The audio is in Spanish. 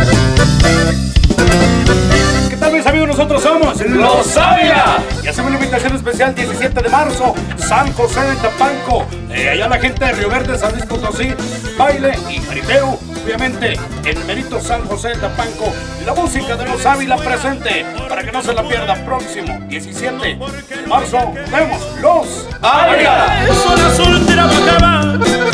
¿Qué tal, mis amigos? Nosotros somos Los Ávila. Y hacemos una invitación especial 17 de marzo, San José de Tapanco. Allá la gente de Río Verde, San Luis Potosí, baile y jaripeo. Obviamente, en el merito San José de Tapanco, la música de Los Ávila presente, para que no se la pierda. Próximo 17 de marzo, vemos Los Ávila. Eso la soltera va a acabar.